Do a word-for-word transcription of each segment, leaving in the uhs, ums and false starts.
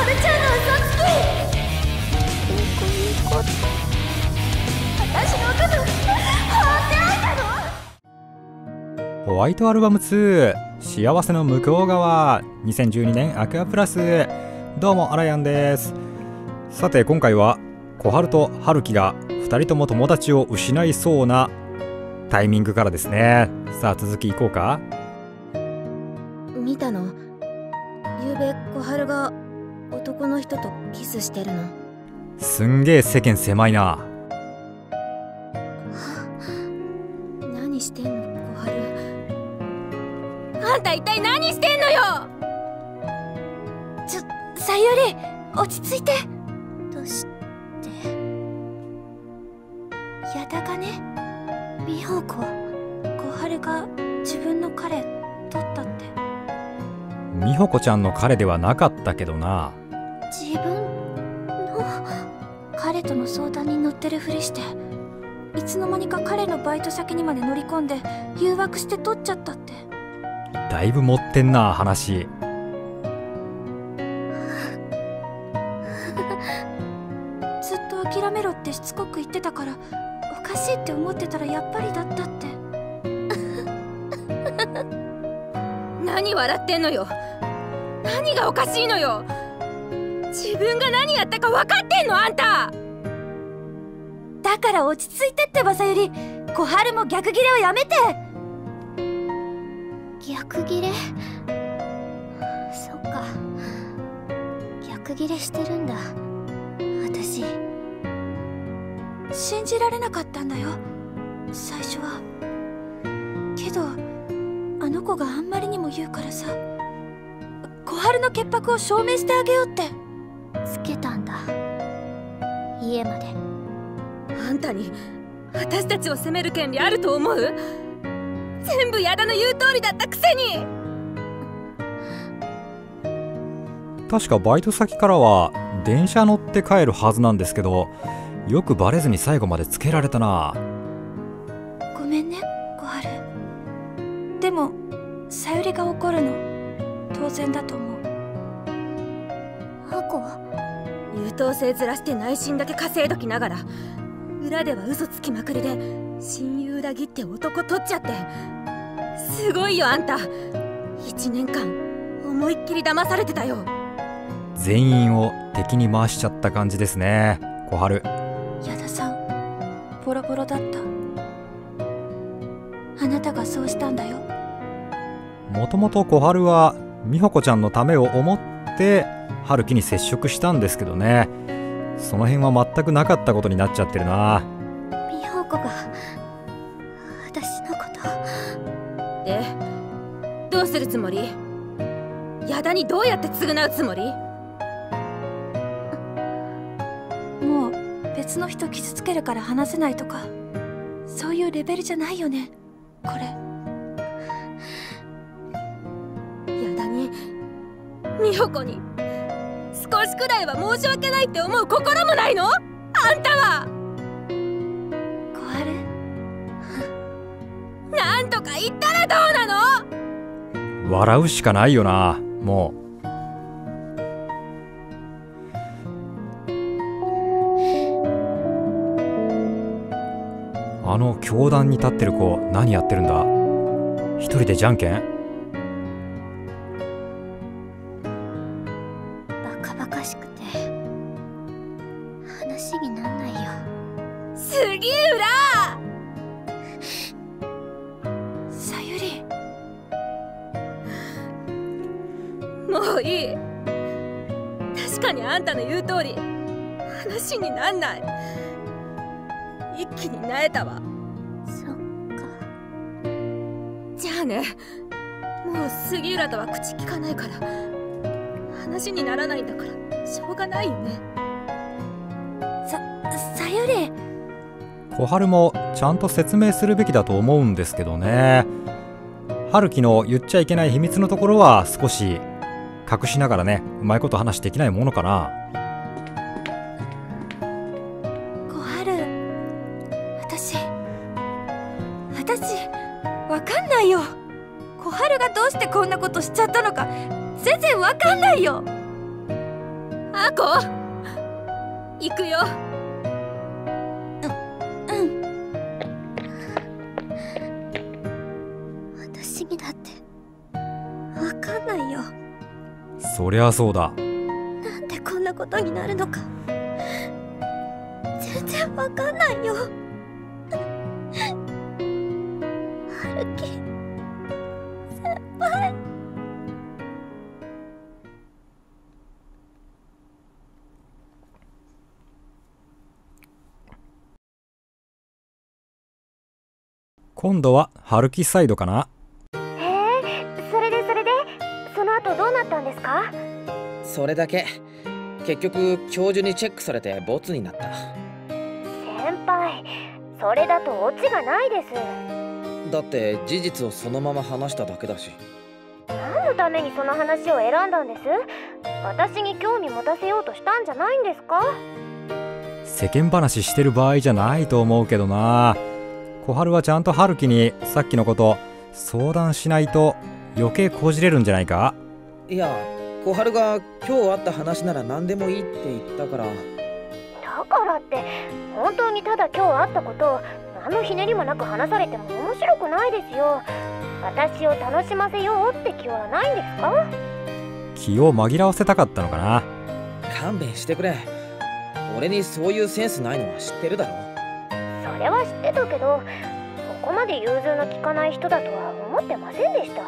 るちゃんの嘘つき。ニコニコ私のこと放っておいたの。 ホワイトアルバムツー幸せの向こう側にせんじゅうにねんアクアプラス。どうもアラヤンです。さて今回は小春と春樹がふたりとも友達を失いそうなタイミングからですね。さあ続きいこうか。 見たの？ゆうべ小春が男の人とキスしてるの。 すんげえ世間狭いな。 何してんの小春。あんた一体何してんのよ。ちょ、さゆり落ち着いて。どうして矢田がね、美穂子小春が自分の彼取ったって。 美穂子ちゃんの彼ではなかったけどな。 自分の彼との相談に乗ってるふりして、いつの間にか彼のバイト先にまで乗り込んで誘惑して取っちゃったって。 だいぶ持ってんな話。 ずっと諦めろってしつこく言ってたから、おかしいって思ってたらやっぱりだったって。何笑ってんのよ。何がおかしいのよ。自分が何やったか分かってんのあんた。だから落ち着いてってばさゆり。小春も逆ギレをやめて。逆ギレ？そっか、逆ギレしてるんだ私。信じられなかったんだよ最初は。けどあの子があんまりにも言うからさ、小春の潔白を証明してあげようってつけたんだ、家まで。あんたに私たちを責める権利あると思う？全部矢田の言う通りだったくせに。 確かバイト先からは電車乗って帰るはずなんですけど、よくバレずに最後までつけられたな。 ごめんね小春。でもさゆりが怒るの当然だと思う。ハコ優等生ずらして内心だけ稼いどきながら、裏では嘘つきまくりで親友裏切って男取っちゃって。すごいよあんた。いちねんかん思いっきり騙されてたよ。 全員を敵に回しちゃった感じですね小春。 矢田さんボロボロだった。あなたがそうしたんだよ。 もともと小春は美穂子ちゃんのためを思って春樹に接触したんですけどね、その辺は全くなかったことになっちゃってるな。 美穂子が私のことでどうするつもり？矢田にどうやって償うつもり？もう別の人傷つけるから話せないとか、そういうレベルじゃないよねこれ。矢田に美穂子に少しくらいは申し訳ないって思う心もないの？あんたは。小春なんとか言ったらどうなの？ 笑うしかないよなもう。あの教壇に立ってる子何やってるんだ？一人でじゃんけん？ バカバカしくて話になんないよ。杉浦さゆり、もういい。確かにあんたの言う通り話になんない。一気に萎えたわ。そっか。じゃあね、もう杉浦とは口聞かないから。話にならないんだからしょうがないよね。さ、さゆり。 小春もちゃんと説明するべきだと思うんですけどね。春樹の言っちゃいけない秘密のところは少し隠しながらね、うまいこと話できないものかな。 小春、私私わかんないよ。小春がどうしてこんなことしちゃったのか全然わかんないよ。 あこ行くよ。うん、うん。私にだってわかんないよ。 そりゃそうだ。 なんでこんなことになるのか全然わかんないよ。春樹先輩。 今度は春樹サイドかな。 へえ、それでそれでその後どうなったんですか？ それだけ。結局教授にチェックされてボツになった。 先輩、それだとオチがないです。 だって事実をそのまま話しただけだし。 何のためにその話を選んだんです？私に興味持たせようとしたんじゃないんですか？ 世間話してる場合じゃないと思うけどな。小春はちゃんと春樹にさっきのこと相談しないと余計こじれるんじゃないか？ いや、小春が今日あった話なら何でもいいって言ったから。だからって本当にただ今日あったことを何のひねりもなく話されても面白くないですよ。私を楽しませようって気はないんですか？ 気を紛らわせたかったのかな。 勘弁してくれ。俺にそういうセンスないのは知ってるだろ。 それは知ってたけど、ここまで融通の利かない人だとは思ってませんでした。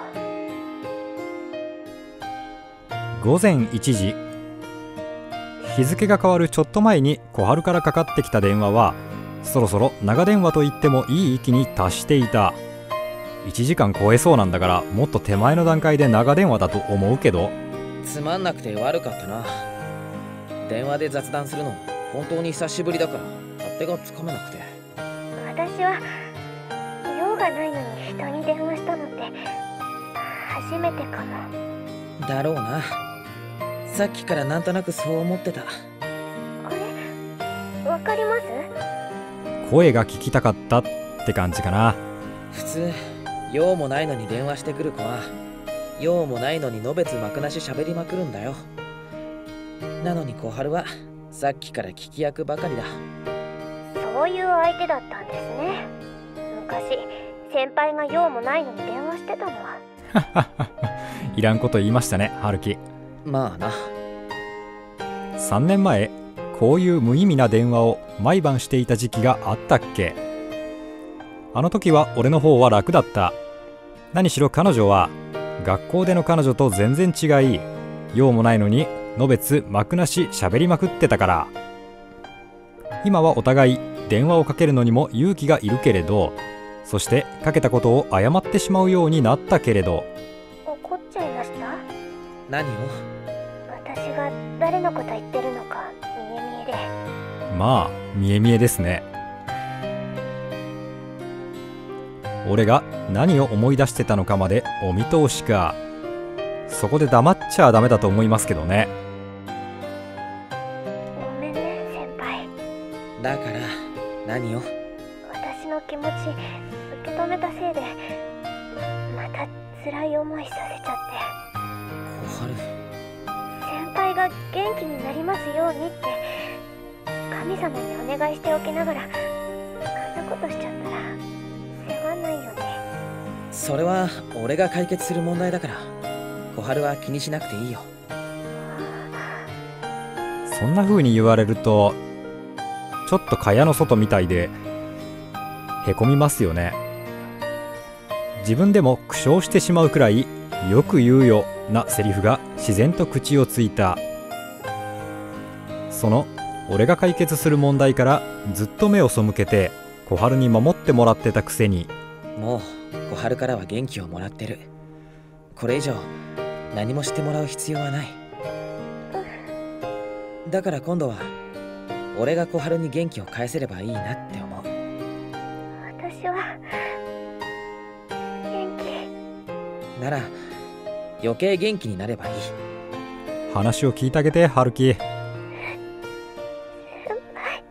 ごぜんいちじ、日付が変わるちょっと前に小春からかかってきた電話はそろそろ長電話と言ってもいい域に達していた。いちじかん超えそうなんだからもっと手前の段階で長電話だと思うけど。 つまんなくて悪かったな。電話で雑談するの本当に久しぶりだから勝手がつかめなくて。 私は用がないのに人に電話したのって初めてかも。 だろうな。さっきからなんとなくそう思ってた。 これわかります？ 声が聞きたかったって感じかな。 普通用もないのに電話してくる子は用もないのにのべつ幕なし喋りまくるんだよ。なのに小春はさっきから聞き役ばかりだ。 そういう相手だったんですね。昔先輩が用もないのに電話してたのは。 いらんこと言いましたね、春樹。 まあな。 さんねんまえこういう無意味な電話を毎晩していた時期があったっけ。あの時は俺の方は楽だった。何しろ彼女は学校での彼女と全然違い、用もないのにのべつ幕なし喋りまくってたから。今はお互い電話をかけるのにも勇気がいるけれど、そしてかけたことを謝ってしまうようになったけれど。 怒っちゃいました？ 何を？ 私が誰のこと言ってるのか見え見えで。 まあ見え見えですね。俺が何を思い出してたのかまでお見通しか。そこで黙っちゃダメだと思いますけどね。 ごめんね先輩。 だから何を？ 私の気持ち受け止めたせいでまた辛い思いさせちゃって。 小春、 先輩が元気になりますようにって神様にお願いしておきながらあんなことしちゃったら世話ないよね。 それは俺が解決する問題だから小春は気にしなくていいよ。 そんな風に言われるとちょっと蚊帳の外みたいでへこみますよね。自分でも苦笑してしまうくらいよく言うよなセリフが自然と口をついた。その俺が解決する問題からずっと目を背けて小春に守ってもらってたくせに。 もう小春からは元気をもらってる。これ以上何もしてもらう必要はない。だから今度は俺が小春に元気を返せればいいなって思う。 私は元気なら余計元気になればいい。 話を聞いてあげて春樹。 先輩、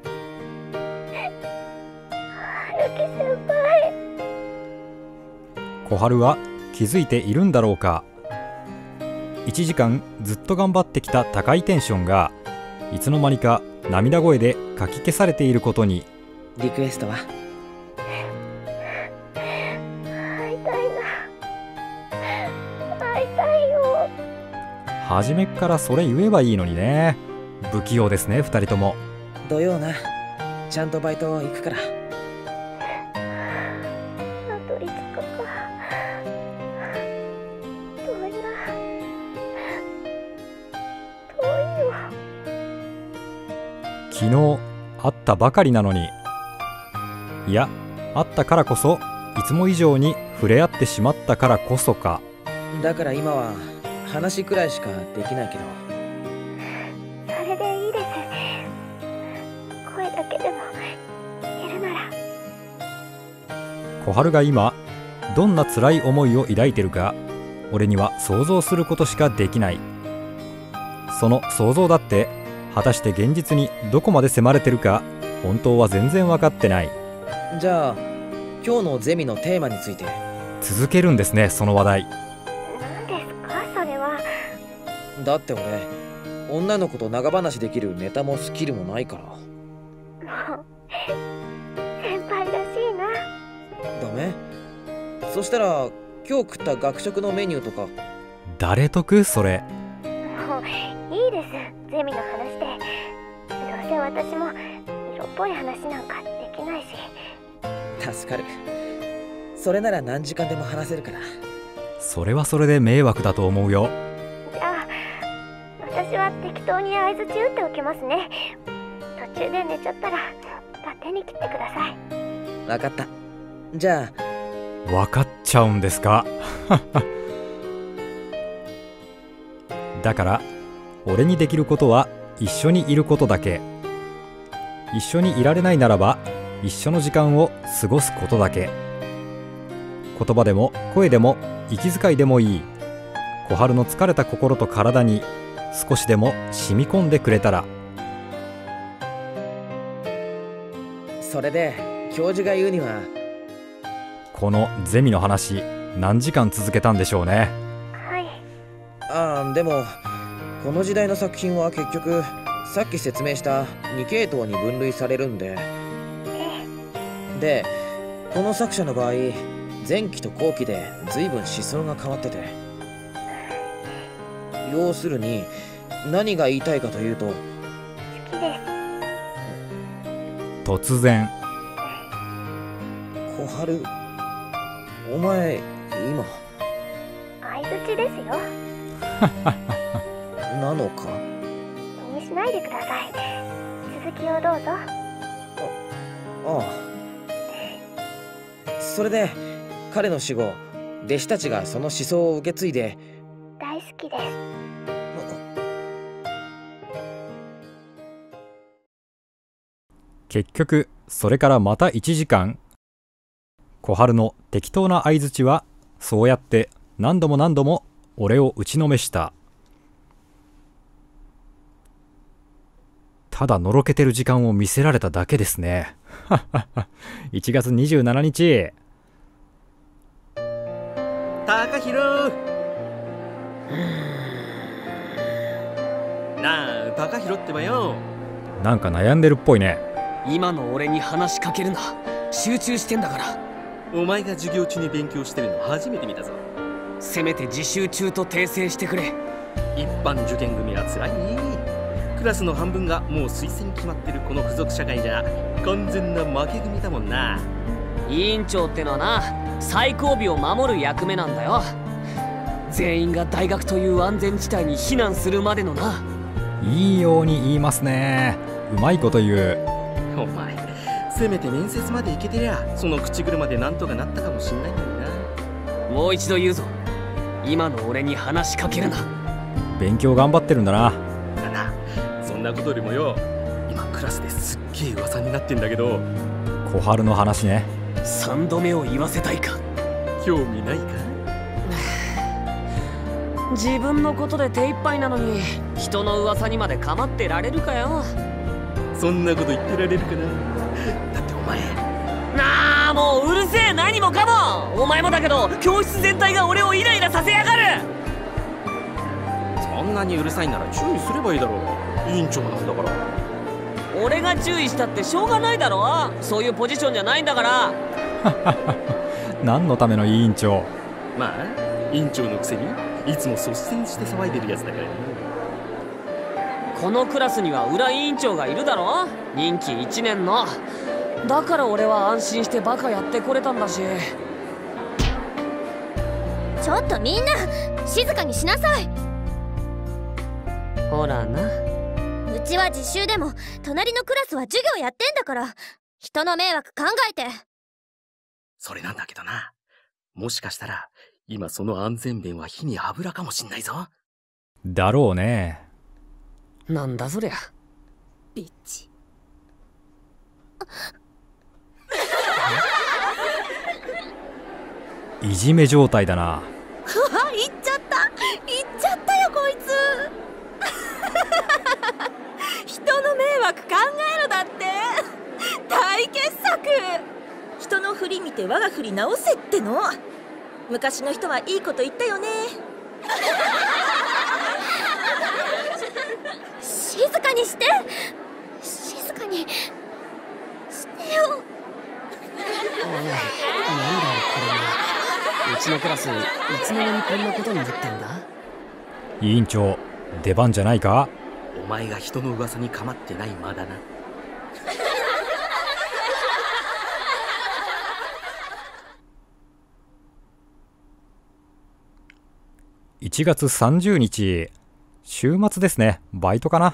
春樹先輩。 小春は気づいているんだろうか。いちじかんずっと頑張ってきた高いテンションがいつの間にか涙声でかき消されていることに。 リクエストは？ 会いたいな。会いたいよ。 初めっからそれ言えばいいのにね。不器用ですね、二人とも。 土曜な、ちゃんとバイト行くから。 あといつかか。遠いな。遠いよ。 昨日会ったばかりなのに。いや、会ったからこそいつも以上に触れ合ってしまったからこそか。 だから今は話くらいしかできないけど。 それでいいです。声だけでも言えるなら。 小春が今どんな辛い思いを抱いてるか、俺には想像することしかできない。その想像だって果たして現実にどこまで迫れてるか、本当は全然分かってない。 じゃあ今日のゼミのテーマについて。 続けるんですね、その話題。 何ですかそれは。 だって俺、女の子と長話できるネタもスキルもないから。 もう先輩らしいな。 ダメ？そしたら今日食った学食のメニューとか。 誰得それ。 もういいです、ゼミの話で。どうせ私も色っぽい話なんかできないし。 助かる。それなら何時間でも話せるから。 それはそれで迷惑だと思うよ。 じゃあ私は適当に相づち打っておきますね。途中で寝ちゃったら勝手に切ってください。 分かった。じゃあ。 分かっちゃうんですか。だから俺にできることは一緒にいることだけ。一緒にいられないならば一緒の時間を過ごすことだけ。言葉でも声でも息遣いでもいい。小春の疲れた心と体に少しでも染み込んでくれたら。 それで教授が言うには。 このゼミの話何時間続けたんでしょうね。 はい。 ああ、でもこの時代の作品は結局さっき説明したに系統に分類されるんで。でこの作者の場合、前期と後期で随分思想が変わってて。要するに何が言いたいかというと。 好きです。 突然。 小春、お前今相づちですよ。 なのか。 気にしないでください。続きをどうぞ。 ああ。それで彼の死後、弟子たちがその思想を受け継いで。 大好きです。 結局それからまたいちじかん、小春の適当な相づちはそうやって何度も何度も俺を打ちのめした。ただのろけてる時間を見せられただけですね。いちがつにじゅうしちにち。 高弘。なあ、高弘ってばよ。 なんか悩んでるっぽいね。 今の俺に話しかけるな。集中してんだから。 お前が授業中に勉強してるの初めて見たぞ。 せめて自習中と訂正してくれ。 一般受験組は辛いね。クラスの半分がもう推薦決まってるこの付属社会じゃ完全な負け組だもんな。 委員長ってのはな、最後尾を守る役目なんだよ。全員が大学という安全地帯に避難するまでのな。 いいように言いますね。うまいこと言う。 お前せめて面接まで行けてりゃその口車でなんとかなったかもしんないのにな。 もう一度言うぞ、今の俺に話しかけるな。 勉強頑張ってるんだな。 だな。そんなことよりもよ、今クラスですっげえ噂になってんだけど。 小春の話ね。 三度目を言わせたいか。 興味ないか。 自分のことで手一杯なのに人の噂にまで構ってられるかよ。 そんなこと言ってられるかな。だってお前。 なあ、もううるせえ。何もかもお前もだけど、教室全体が俺をイライラさせやがる。 そんなにうるさいなら注意すればいいだろう。 委員長なんだから。 俺が注意したってしょうがないだろ。そういうポジションじゃないんだから。 何のための委員長。 まあ委員長のくせにいつも率先して騒いでるやつだからね。 このクラスには裏委員長がいるだろ。任期いちねんの。だから俺は安心してバカやってこれたんだし。 ちょっとみんな静かにしなさい。 ほらな。 うちは実習でも隣のクラスは授業やってんだから、人の迷惑考えて。 それなんだけどな、もしかしたら今その安全弁は火に油かもしんないぞ。 だろうね。 なんだそりゃ。 ビッチ。 いじめ状態だな。 うわ、行っちゃった行っちゃったよこいつ。人の迷惑考えろだって。大傑作。人の振り見て我が振り直せっての。昔の人はいいこと言ったよね。 静かにして。静かにしてよ。 おい、なんだよこれは。うちのクラスいつの間にこんなことになってんだ。 委員長、出番じゃないか。 お前が人の噂にかまってない間だな。 いちがつさんじゅうにち、週末ですね。バイトかな。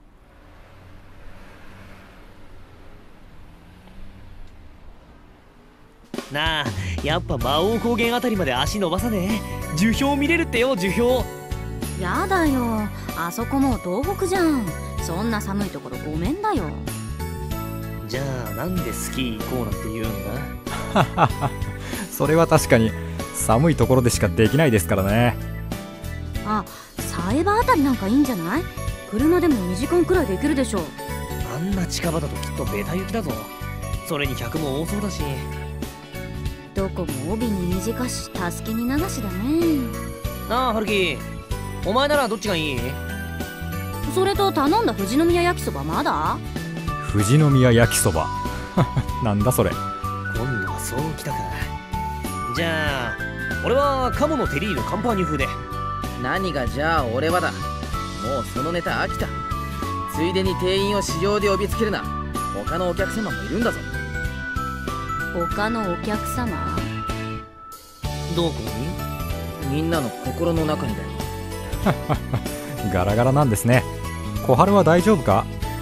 なあ、やっぱ魔王高原あたりまで足伸ばさねえ。樹氷見れるってよ、樹氷。 やだよ、あそこもう東北じゃん。そんな寒いところごめんだよ。 じゃあなんでスキー行こうなんて言うんだ。 それは確かに寒いところでしかできないですからね。 あ、サエバあたりなんかいいんじゃない？車でもにじかんくらいできるでしょ。 あんな近場だときっとベタ雪だぞ。それに客も多そうだし。 どこも帯に短し、たすきに流しだね。 なあ春樹、お前ならどっちがいい？ それと頼んだ富士宮焼きそばまだ？ 富士宮焼きそば。なんだそれ。 今度はそうきたか。じゃあ俺は鴨のテリーヌカンパーニュ風で。 何がじゃあ俺はだ。もうそのネタ飽きた。ついでに店員を市場で呼びつけるな。他のお客様もいるんだぞ。 他のお客様？ どこに？みんなの心の中にだよ。 ガラガラなんですね。小春は大丈夫か？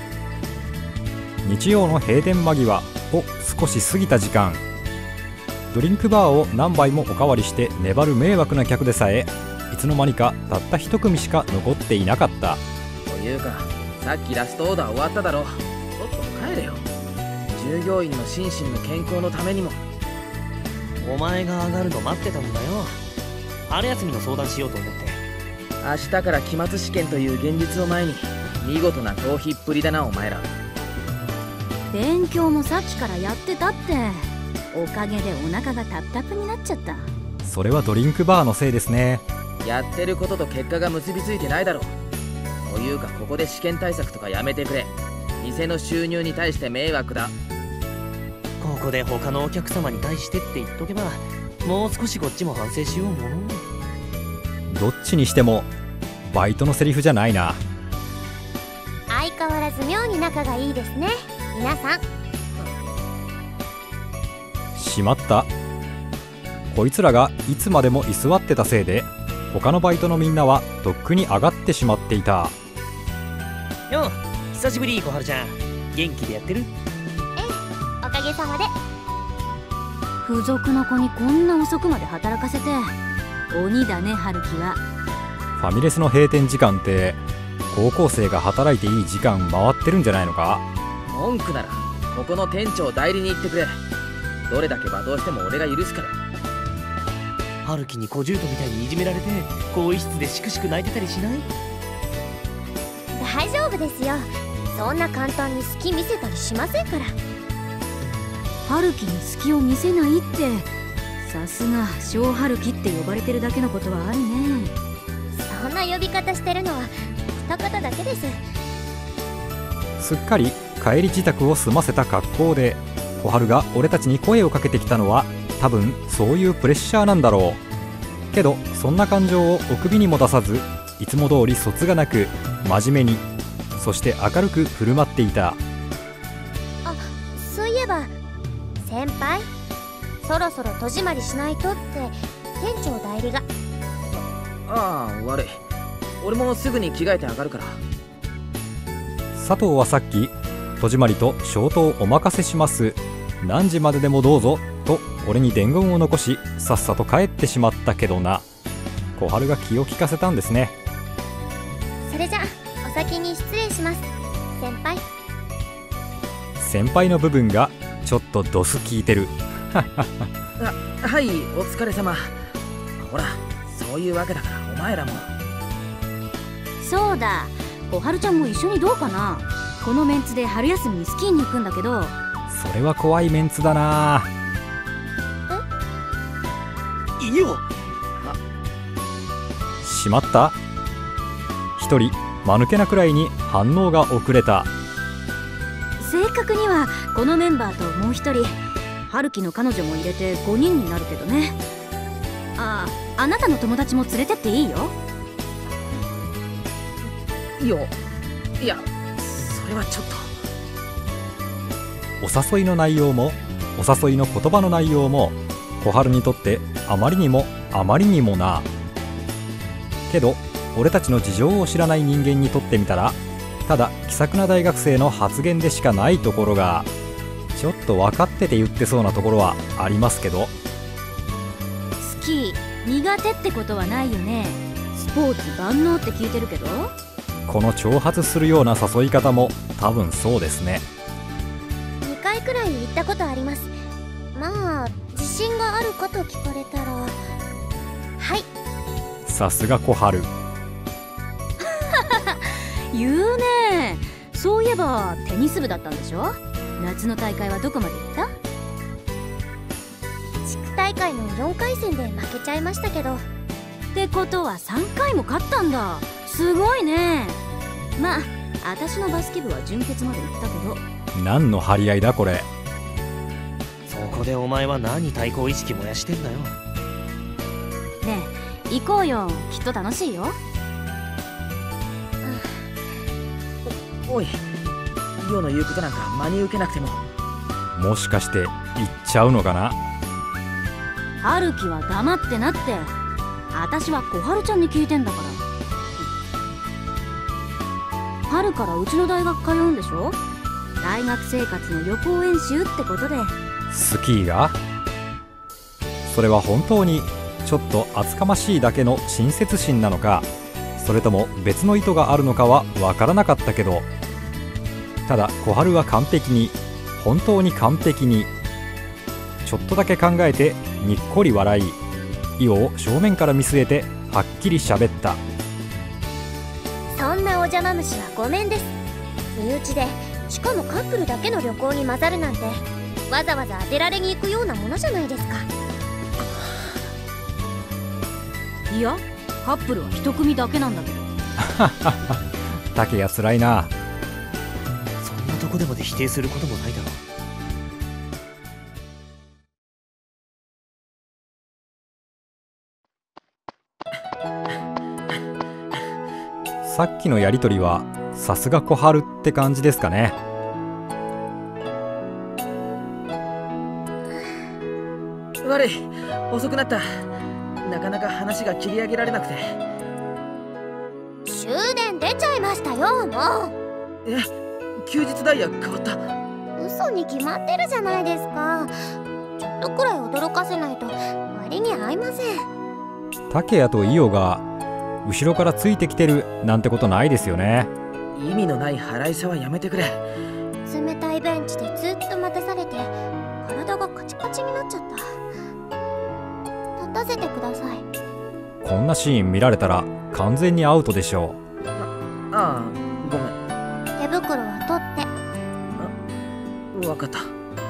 日曜の閉店間際を少し過ぎた時間、ドリンクバーを何杯もおかわりして粘る迷惑な客でさえ、いつの間にかたった一組しか残っていなかった。 というか、さっきラストオーダー終わっただろ。とっとと帰れよ。従業員の心身の健康のためにも。 お前が上がるの待ってたんだよ。春休みの相談しようと思って。 明日から期末試験という現実を前に見事な逃避っぷりだなお前ら。 勉強もさっきからやってたって。おかげでお腹がタプタプになっちゃった。 それはドリンクバーのせいですね。 やってることと結果が結びついてないだろう。というかここで試験対策とかやめてくれ。店の収入に対して迷惑だ。 ここで他のお客様に対してって言っとけば、もう少しこっちも反省しようもの。 どっちにしてもバイトのセリフじゃないな。 相変わらず妙に仲がいいですね皆さん。 しまった。こいつらがいつまでも居座ってたせいで、他のバイトのみんなはとっくに上がってしまっていた。 よう、久しぶり小春ちゃん。元気でやってる？ ええ、おかげさまで。 付属の子にこんな遅くまで働かせて鬼だね春樹は。 ファミレスの閉店時間って高校生が働いていい時間回ってるんじゃないのか？ 文句ならここの店長代理に言ってくれ。どれだけ罵倒しても俺が許すから。 春樹に小獣人みたいにいじめられて更衣室でしくしく泣いてたりしない？ 大丈夫ですよ。そんな簡単に好き見せたりしませんから。 春樹に隙を見せないって、さすが小春樹って呼ばれてるだけのことはあるね。 そんな呼び方してるのは一言だけです。 すっかり帰り支度を済ませた格好で小春が俺たちに声をかけてきたのは多分そういうプレッシャーなんだろうけど、そんな感情をお首にも出さず、いつも通りそつがなく真面目に、そして明るく振る舞っていた。 あ、そういえば先輩、そろそろ戸締まりしないとって店長代理が。 ああ、悪い。俺もすぐに着替えて上がるから。 佐藤はさっき戸締まりと消灯お任せします、何時まででもどうぞと俺に伝言を残し、さっさと帰ってしまったけどな。小春が気を利かせたんですね。 それじゃお先に失礼します先輩。 先輩の部分がちょっとドス効いてるあ、はい、お疲れ様。ほら、そういうわけだからお前らも。 そうだ、小春ちゃんも一緒にどうかな。このメンツで春休みにスキーに行くんだけど。 それは怖いメンツだな。 え？いいよ。 しまった。一人間抜けなくらいに反応が遅れた。 正確にはこのメンバーともう一人、春樹の彼女も入れてごにんになるけどね。ああ、あなたの友達も連れてっていいよ。 いいよ。いや、それはちょっと。 お誘いの内容もお誘いの言葉の内容も小春にとってあまりにもあまりにもな。けど俺たちの事情を知らない人間にとってみたら、ただ気さくな大学生の発言でしかないところが、ちょっと分かってて言ってそうなところはありますけど。 スキー苦手ってことはないよね。スポーツ万能って聞いてるけど。 この挑発するような誘い方も多分そうですね。 にかいくらい行ったことあります。まあ自信があるかと聞かれたら、はい。 さすが小春言うね。そういえばテニス部だったんでしょ。夏の大会はどこまで行った？ 地区大会のよんかい戦で負けちゃいましたけど。 ってことはさんかいも勝ったんだ。すごいね。まあ私のバスケ部は準決まで行ったけど。 何の張り合いだこれ。 そこでお前は何対抗意識燃やしてんだよ。 ねえ行こうよ、きっと楽しいよ。 おい、イオの言うことなんか真に受けなくても。 もしかして行っちゃうのかな。 春樹は黙ってなって。私は小春ちゃんに聞いてんだから。春からうちの大学通うんでしょ。大学生活の予行演習ってことで。 スキーが？それは本当にちょっと厚かましいだけの親切心なのか、それとも別の意図があるのかは分からなかったけど、ただ小春は完璧に、本当に完璧に、ちょっとだけ考えてにっこり笑い、イオを正面から見据えてはっきり喋った。 そんなお邪魔虫はごめんです。身内で、しかもカップルだけの旅行に混ざるなんて、わざわざ当てられに行くようなものじゃないですか。 いや、カップルは一組だけなんだけど。 竹谷つらいな。 そんなとこでまで否定することもないだろう。 さっきのやりとりはさすが小春って感じですかね。 悪い、遅くなった。なかなか話が切り上げられなくて。 終電出ちゃいましたよ、もう。 え、休日ダイヤ変わった？ 嘘に決まってるじゃないですか。ちょっとくらい驚かせないと割に合いません。 竹谷と伊代が後ろからついてきてるなんてことないですよね。 意味のない腹いせはやめてくれ。 冷たいベンチでずっと待たされて体がカチカチになっちゃった。立たせてください。 こんなシーン見られたら完全にアウトでしょう。 ああ、ごめん。 手袋は取って。 あ、わかった。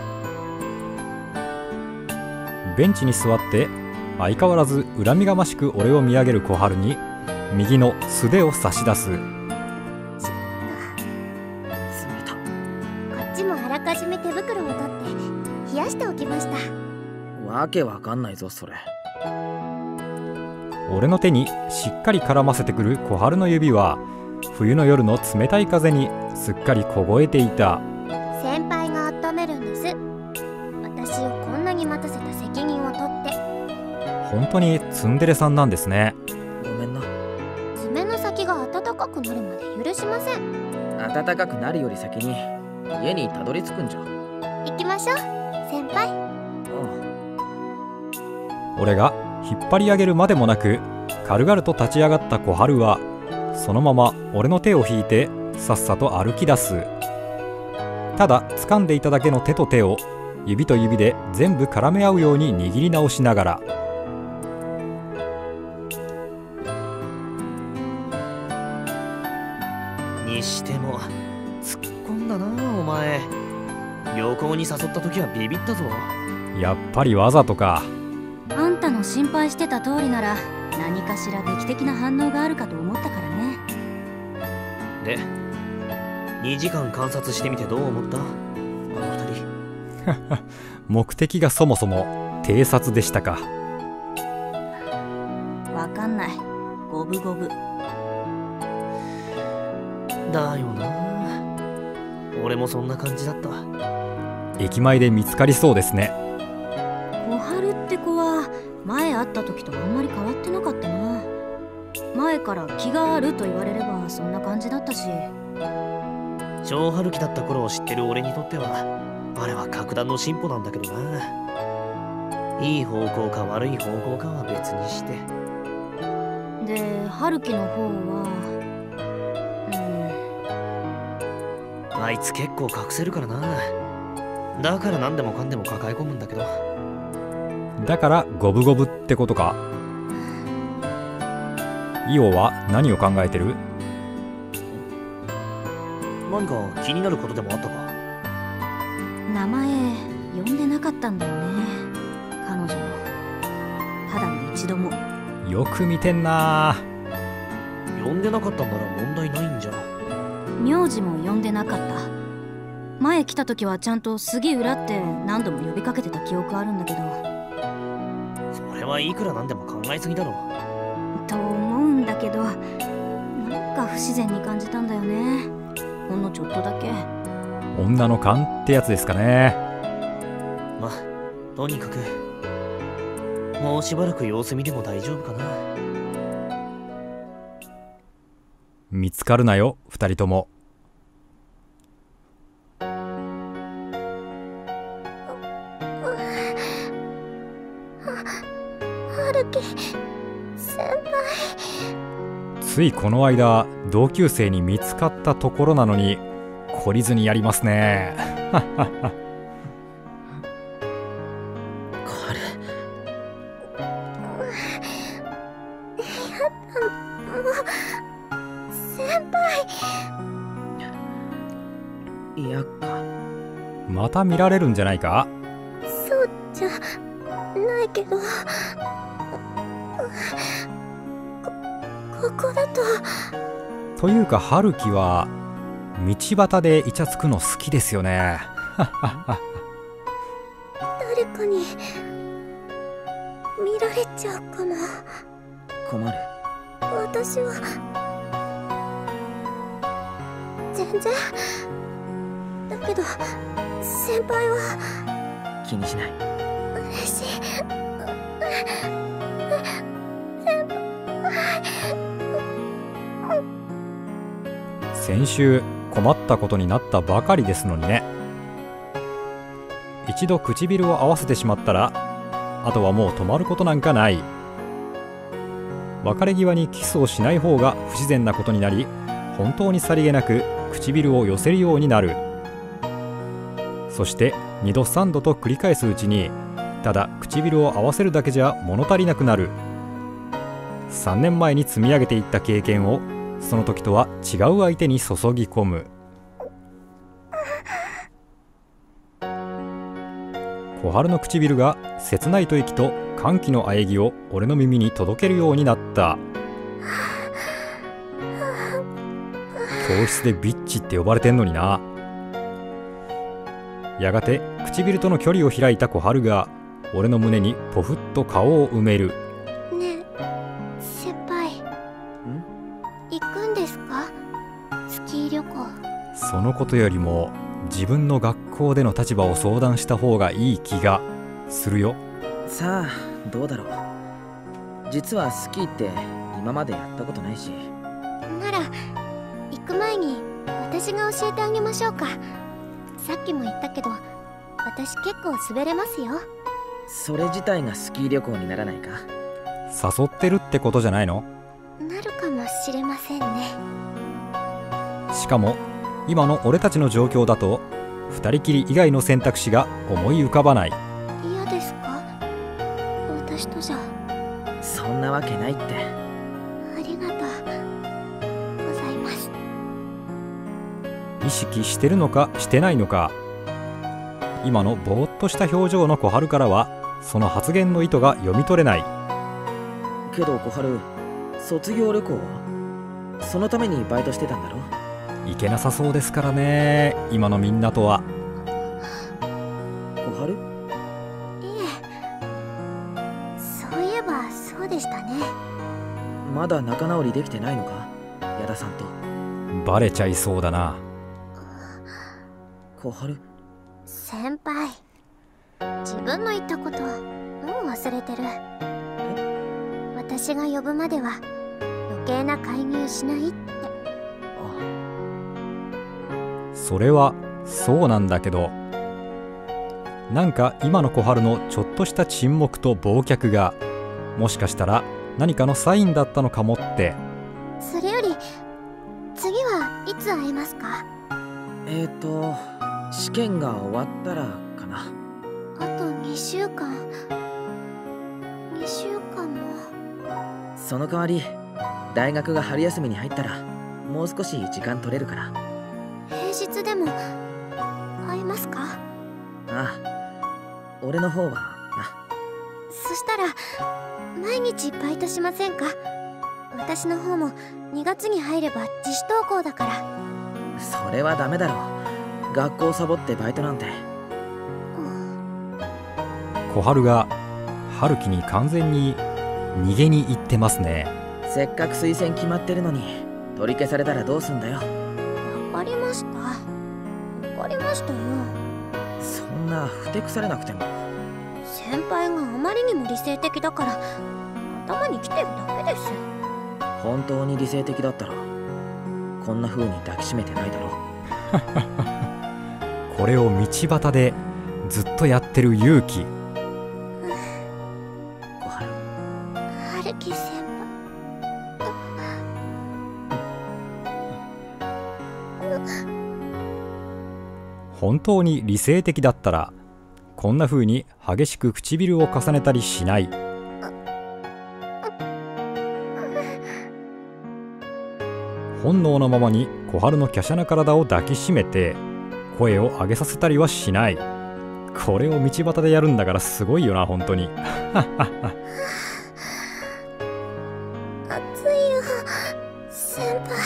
ベンチに座って相変わらず恨みがましく俺を見上げる小春に右の素手を差し出す。 冷たけわかんないぞそれ。 俺の手にしっかり絡ませてくる小春の指は冬の夜の冷たい風にすっかり凍えていた。 先輩が温めるんです。私をこんなに待たせた責任を取って。 本当にツンデレさんなんですね。 ごめんな。 爪の先が暖かくなるまで許しません。 暖かくなるより先に家にたどり着くんじゃ。 行きましょう先輩。 俺が引っ張り上げるまでもなく軽々と立ち上がった小春はそのまま俺の手を引いてさっさと歩き出す。ただ掴んでいただけの手と手を指と指で全部絡め合うように握り直しながら、 にしても突っ込んだなお前。旅行に誘った時はビビったぞ。 やっぱりわざとか。 あんたの心配してた通りなら何かしら劇的な反応があるかと思ったからね。 でにじかん観察してみてどう思った？あの二人。 目的がそもそも偵察でしたか。 わかんない。五分五分だよな。俺もそんな感じだった。 駅前で見つかりそうですね。 小春って子は前会った時とあんまり変わってなかったな。前から気があると言われればそんな感じだったし。 超春樹だった頃を知ってる俺にとってはあれは格段の進歩なんだけどな。いい方向か悪い方向かは別にして。 で春樹の方はうんあいつ結構隠せるからな。だから何でもかんでも抱え込むんだけど。 だから五分五分ってことか。イオは何を考えてる？ 何か気になることでもあったか？ 名前呼んでなかったんだよね彼女。ただの一度も。 よく見てんな。 呼んでなかったんなら問題ないんじゃ。 名字も呼んでなかった。前来た時はちゃんと杉浦って何度も呼びかけてた記憶あるんだけど。 それはいくらなんでも考えすぎだろ。 と思うんだけどなんか不自然に感じたんだよね。ほんのちょっとだけ。 女の勘ってやつですかね。 まあとにかくもうしばらく様子見でも大丈夫かな。 見つかるなよ二人とも。 春樹先輩。 ついこの間同級生に見つかったところなのに懲りずにやりますね。 彼。 やだもう先輩。 嫌か。 また見られるんじゃないか？ そうじゃないけど、こここだと。 というか春樹は道端でイチャつくの好きですよね。 誰かに見られちゃうかも。 困る。 私は全然。だけど先輩は。 気にしない。 嬉しい。 先週困ったことになったばかりですのにね。一度唇を合わせてしまったらあとはもう止まることなんかない。別れ際にキスをしない方が不自然なことになり、本当にさりげなく唇を寄せるようになる。そしてにどさんどと繰り返すうちにただ唇を合わせるだけじゃ物足りなくなる。さんねんまえに積み上げていった経験をその時とは違う相手に注ぎ込む。小春の唇が切ない吐息と歓喜の喘ぎを俺の耳に届けるようになった。教室でビッチって呼ばれてんのにな。やがて唇との距離を開いた小春が俺の胸にポフッと顔を埋める。 ねえ先輩、 ん行くんですか、スキー旅行。 そのことよりも自分の学校での立場を相談した方がいい気がするよ。 さあどうだろう。実はスキーって今までやったことないし。 なら行く前に私が教えてあげましょうか。さっきも言ったけど私結構滑れますよ。 それ自体がスキー旅行にならないか。 誘ってるってことじゃないの？ なるかもしれませんね。 しかも今の俺たちの状況だと二人きり以外の選択肢が思い浮かばない。 嫌ですか、私とじゃ。 そんなわけないって。 ありがとうございます。 意識してるのかしてないのか。今のぼーっとした表情の小春からはその発言の意図が読み取れない。 けど小春、卒業旅行はそのためにバイトしてたんだろ。 いけなさそうですからね、今のみんなとは。 小春？ いえ、そういえばそうでしたね。 まだ仲直りできてないのか、矢田さんと。 バレちゃいそうだな。 小春？ 先輩、自分の言ったこともう忘れてる。私が呼ぶまでは余計な介入しないって。 それはそうなんだけど、なんか今の小春のちょっとした沈黙と忘却がもしかしたら何かのサインだったのかもって。 それより次はいつ会えますか？ えーと試験が終わったらかな。 あとにしゅうかん。にしゅうかんも。 その代わり大学が春休みに入ったらもう少し時間取れるから。 平日でも会えますか？ ああ、俺の方はな。 そしたら毎日バイトしませんか？私の方もにがつに入れば自主登校だから。 それはダメだろう。学校サボってバイトなんて。 小春が春樹に完全に逃げに行ってますね。 せっかく推薦決まってるのに取り消されたらどうすんだよ。 わかりました。わかりましたよ。 そんなふてくされなくても。 先輩があまりにも理性的だから頭にきてるだけです。 本当に理性的だったらこんな風に抱きしめてないだろ。 これを道端でずっとやってる勇気。 小春、 春樹先輩。 本当に理性的だったらこんな風に激しく唇を重ねたりしない。本能のままに小春の華奢な体を抱きしめて声を上げさせたりはしない。これを道端でやるんだからすごいよな本当に。 暑いよ先輩。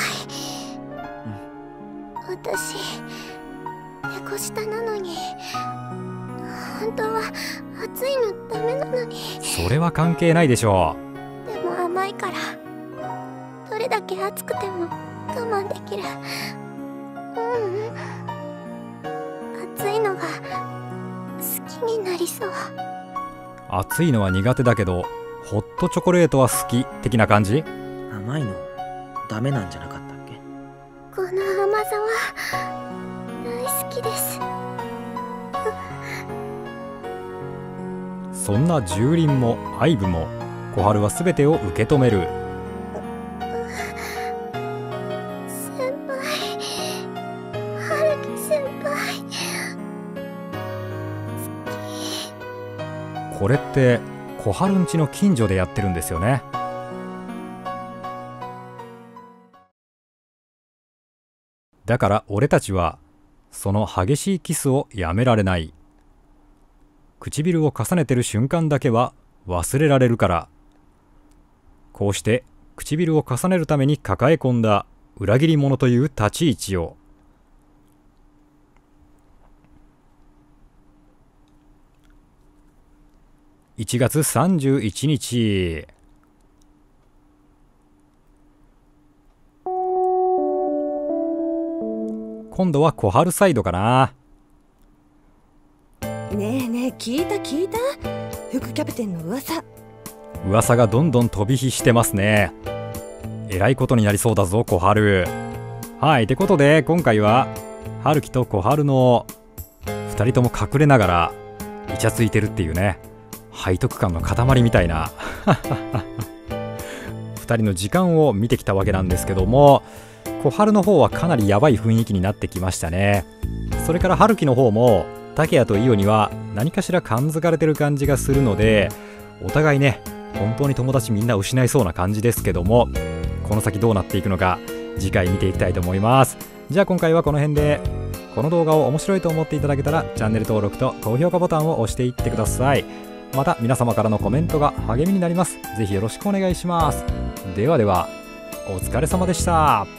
私猫舌なのに本当は暑いのダメなのに。 それは関係ないでしょでも甘いからどれだけ暑くても我慢できる。ううん暑いのが好きになりそう。 暑いのは苦手だけどホットチョコレートは好き的な感じ。 甘いのダメなんじゃなかったっけ。 この甘さは大好きです。 そんな蹂躙も愛撫も小春は全てを受け止める。 先輩、春樹先輩。 これって小春んちの近所でやってるんですよね。だから俺たちはその激しいキスをやめられない。唇を重ねてる瞬間だけは忘れられるから。こうして唇を重ねるために抱え込んだ裏切り者という立ち位置を。 いちがつさんじゅういちにち。今度は小春サイドかな。 ねえねえ、聞いた聞いた、副キャプテンの噂。 噂がどんどん飛び火してますね。えらいことになりそうだぞ小春。はい、ってことで今回は春樹と小春のふたりとも隠れながらイチャついてるっていうね、背徳感の塊みたいなふたりの時間を見てきたわけなんですけども、小春の方はかなりやばい雰囲気になってきましたね。それから春樹の方も竹谷と伊代には何かしら感づかれてる感じがするので、お互いね本当に友達みんな失いそうな感じですけども、この先どうなっていくのか次回見ていきたいと思います。じゃあ今回はこの辺で。この動画を面白いと思っていただけたらチャンネル登録と高評価ボタンを押していってください。また皆様からのコメントが励みになります。ぜひよろしくお願いします。ではではお疲れ様でした。